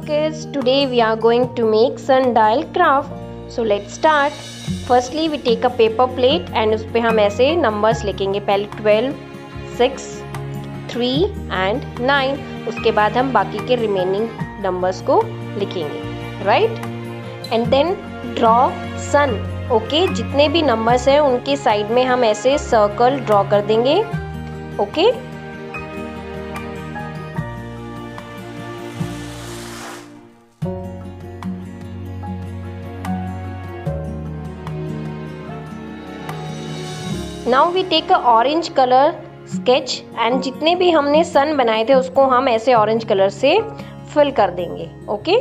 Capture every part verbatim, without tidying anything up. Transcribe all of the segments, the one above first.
kids, today we are going to make sundial craft. So let's start. Firstly we take a paper plate and उस पे हम ऐसे numbers लिखेंगे. पहले twelve, six, three and nine. उसके बाद हम बाकी के remaining numbers को लिखेंगे, right? And then draw sun. Okay, जितने भी numbers हैं उनके side में हम ऐसे circle draw कर देंगे. Okay? Now we take a orange colour sketch and जितने भी हमने सन बनाए थे उसको हम ऐसे ऑरेंज कलर से फिल कर देंगे. Okay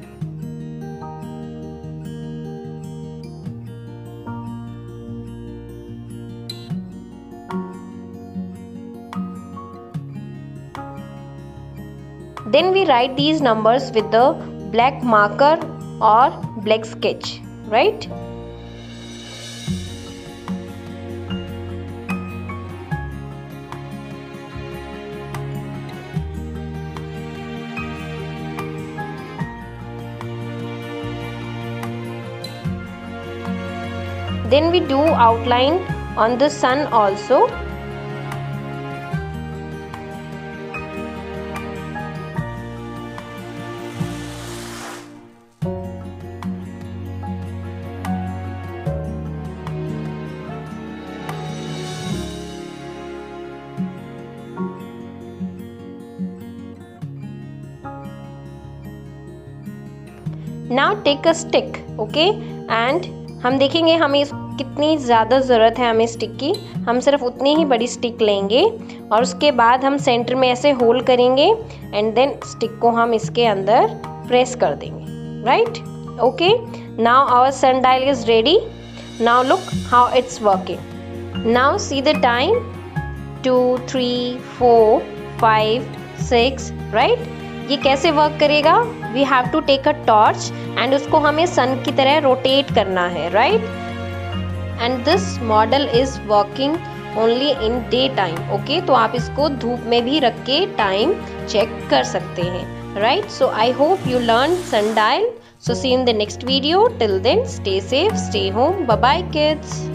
then we write these numbers with the black marker और black sketch, right? Then we do outline on the sun also. Now take a stick, okay, and हम देखेंगे हमें इस कितनी ज़्यादा ज़रूरत है हमें स्टिक की. हम सिर्फ उतनी ही बड़ी स्टिक लेंगे और उसके बाद हम सेंटर में ऐसे होल करेंगे एंड देन स्टिक को हम इसके अंदर प्रेस कर देंगे, right? Okay, now our sundial is ready. Now look how it's working. Now see the time. Two, three, four, five, six, right? ये कैसे वर्क करेगा? We have to take a torch and उसको हमें sun की तरह rotate करना है, right? And this model is working only in day time. Okay, तो आप इसको धूप में भी रख के टाइम चेक कर सकते हैं, right? So I hope you learn sundial. So see you in the next video. Till then, stay safe, stay home. Bye bye kids.